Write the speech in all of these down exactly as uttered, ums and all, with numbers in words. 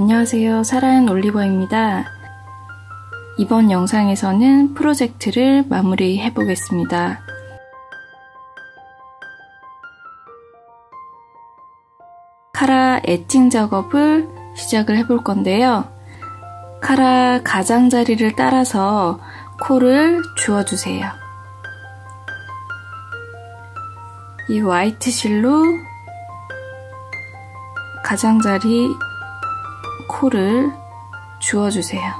안녕하세요. 사라얀 올리버입니다. 이번 영상에서는 프로젝트를 마무리해 보겠습니다. 카라 애칭 작업을 시작을 해볼 건데요. 카라 가장자리를 따라서 코를 주어주세요. 이 화이트 실로 가장자리 코를 주어주세요.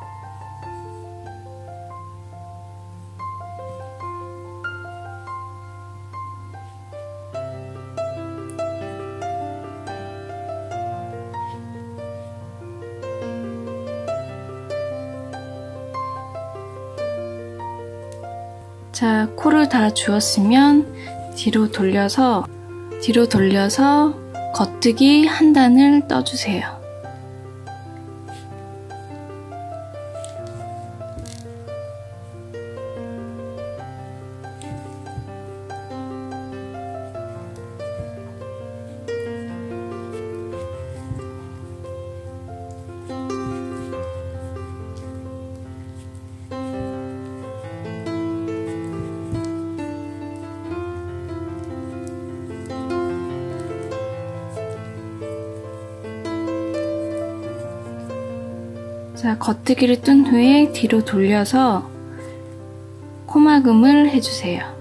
자, 코를 다 주었으면 뒤로 돌려서 뒤로 돌려서 겉뜨기 한 단을 떠주세요. 자, 겉뜨기를 뜬 후에 뒤로 돌려서 코막음을 해주세요.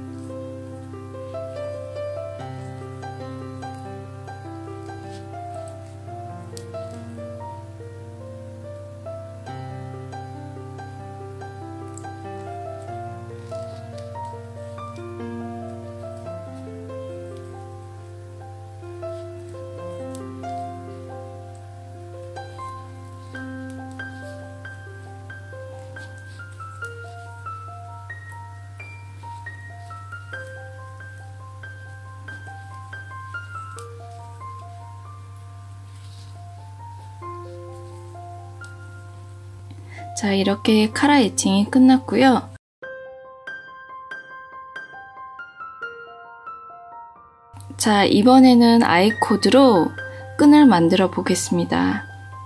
자, 이렇게 카라 애칭이 끝났고요. 자, 이번에는 아이 코드로 끈을 만들어 보겠습니다.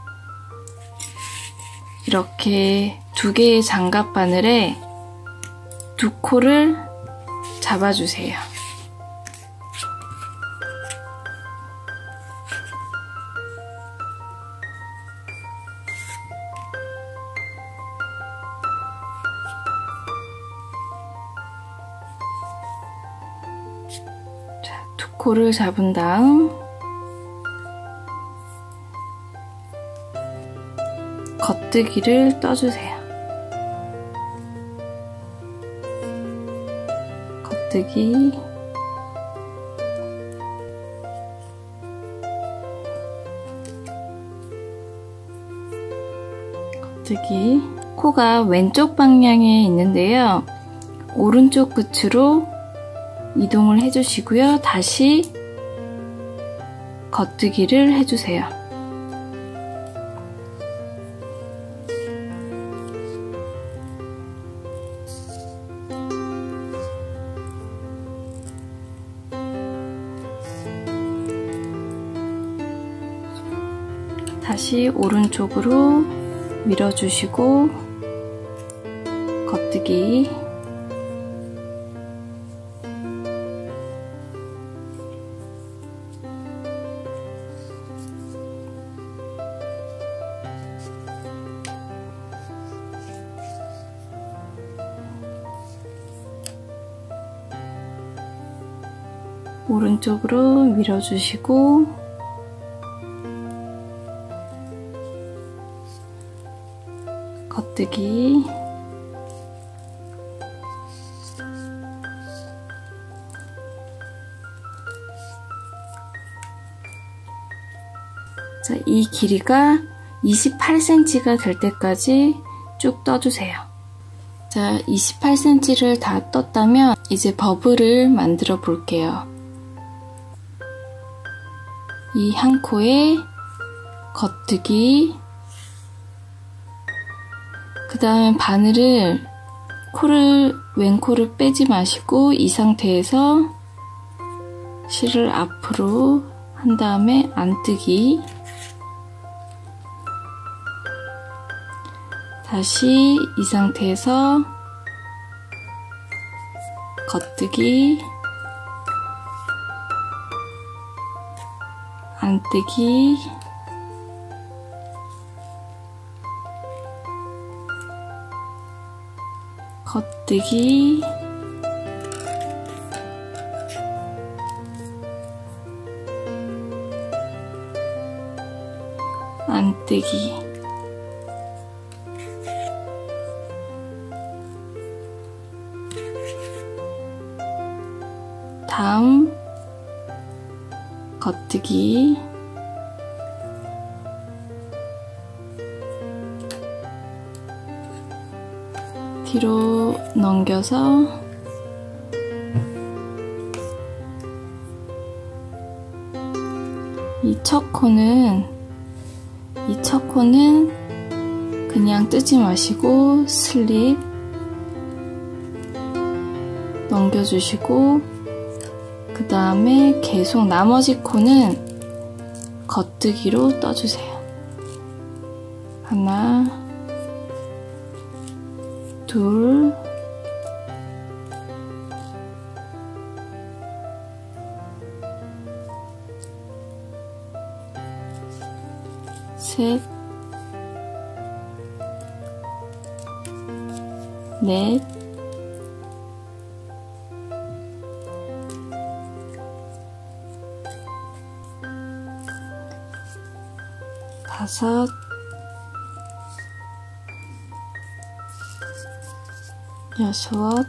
이렇게 두 개의 장갑 바늘에 두 코를 잡아주세요. 코를 잡은 다음 겉뜨기를 떠주세요. 겉뜨기 겉뜨기 코가 왼쪽 방향에 있는데요. 오른쪽 끝으로 이동을 해주시고요. 다시 겉뜨기를 해주세요. 다시 오른쪽으로 밀어주시고 겉뜨기 오른쪽으로 밀어주시고 겉뜨기 자, 이 길이가 이십팔 센티미터가 될 때까지 쭉 떠주세요. 자, 이십팔 센티미터를 다 떴다면 이제 버블을 만들어 볼게요. 이 한 코에 겉뜨기, 그 다음에 바늘을 코를 왼코를 빼지 마시고 이 상태에서 실을 앞으로 한 다음에 안뜨기, 다시 이 상태에서 겉뜨기, 안뜨기, 겉뜨기, 안뜨기. 다음 겉뜨기, 뒤로 넘겨서 이 첫 코는 이 첫 코는 그냥 뜨지 마시고 슬립 넘겨주시고, 그 다음에 계속 나머지 코는 겉뜨기로 떠주세요. 하나, 둘, 셋, 넷, 다섯, 여섯,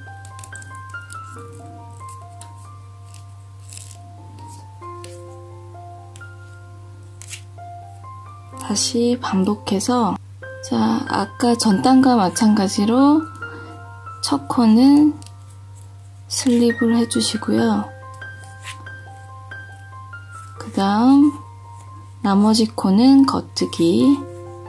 다시 반복해서, 자, 아까 전단과 마찬가지로 첫 코는 슬립을 해주시고요. 그 다음 나머지 코는 겉뜨기,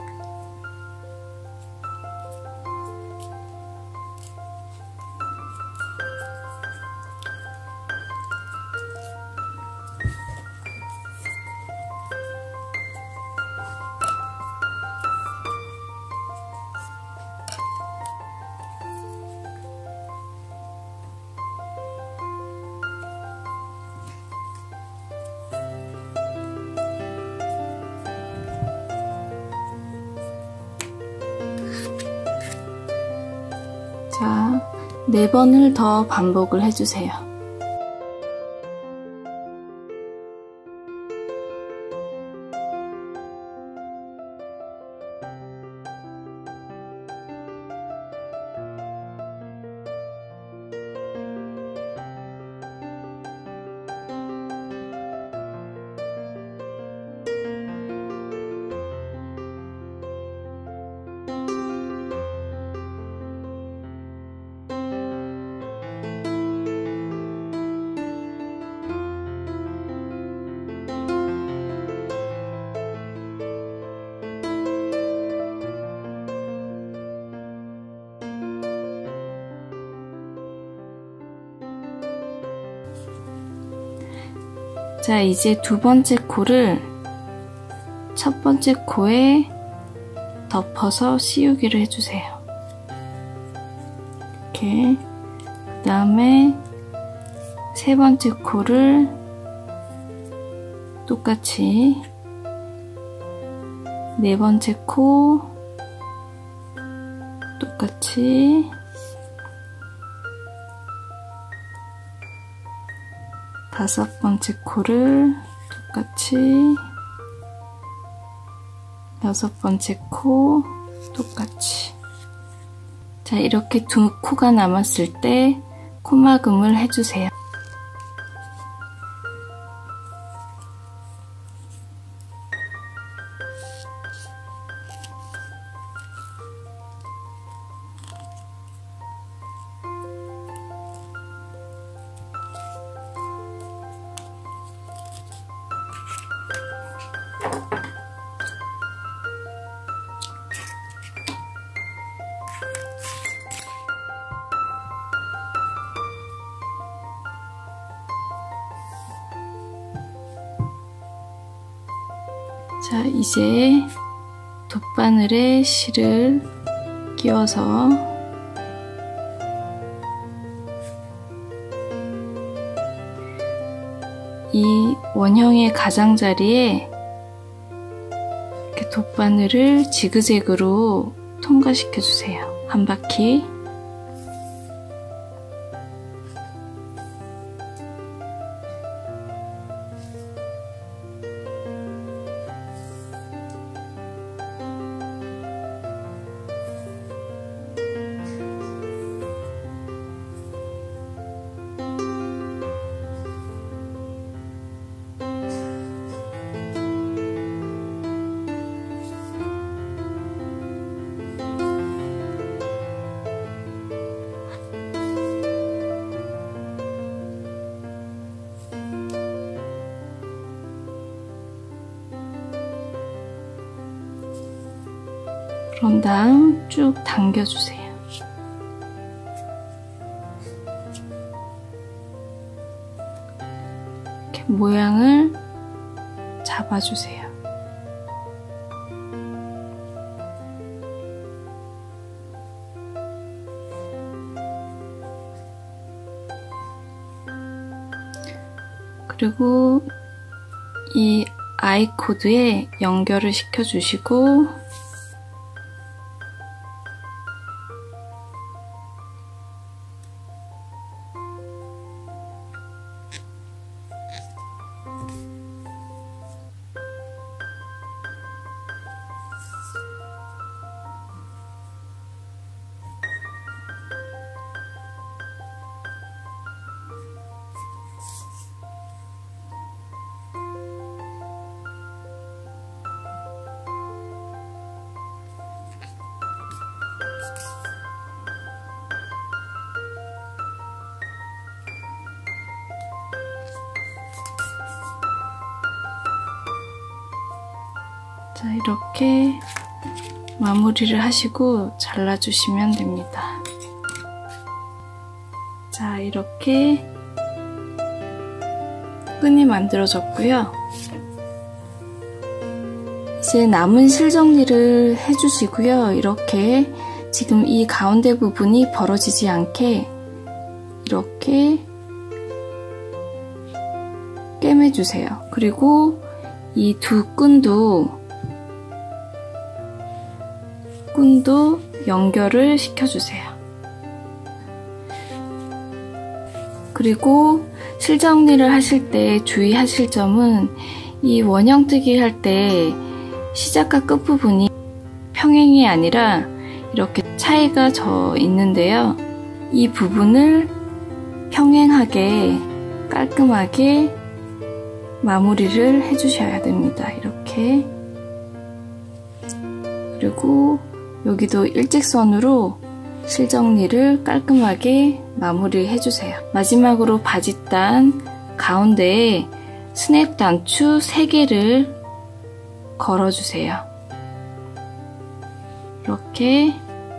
자, 네 번을 더 반복을 해주세요. 자, 이제 두 번째 코를 첫 번째 코에 덮어서 씌우기를 해주세요. 이렇게. 그 다음에 세 번째 코를 똑같이 네 번째 코 똑같이 다섯 번째 코를 똑같이 여섯 번째 코 똑같이. 자, 이렇게 두 코가 남았을 때 코막음을 해주세요. 자, 이제 돗바늘에 실을 끼워서 이 원형의 가장자리에 이렇게 돗바늘을 지그재그로 통과시켜 주세요. 한 바퀴. 그런 다음 쭉 당겨주세요. 이렇게 모양을 잡아주세요. 그리고 이 아이 코드에 연결을 시켜주시고 자, 이렇게 마무리를 하시고 잘라주시면 됩니다. 자, 이렇게 끈이 만들어졌고요. 이제 남은 실 정리를 해주시고요. 이렇게 지금 이 가운데 부분이 벌어지지 않게 이렇게 꿰매주세요. 그리고 이 두 끈도 끈도 연결을 시켜주세요. 그리고 실 정리를 하실 때 주의하실 점은 이 원형뜨기 할 때 시작과 끝부분이 평행이 아니라 이렇게 차이가 져 있는데요. 이 부분을 평행하게 깔끔하게 마무리를 해주셔야 됩니다. 이렇게. 그리고 여기도 일직선으로 실 정리를 깔끔하게 마무리 해주세요. 마지막으로 바짓단 가운데에 스냅 단추 세 개를 걸어주세요. 이렇게.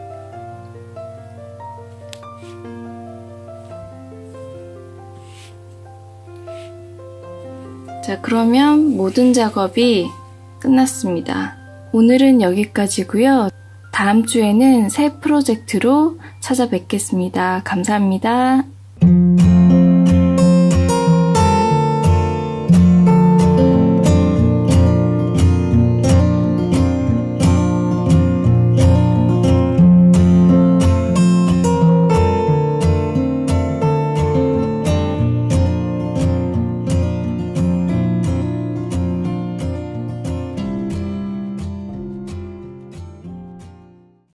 자, 그러면 모든 작업이 끝났습니다. 오늘은 여기까지고요. 다음 주에는 새 프로젝트로 찾아뵙겠습니다. 감사합니다.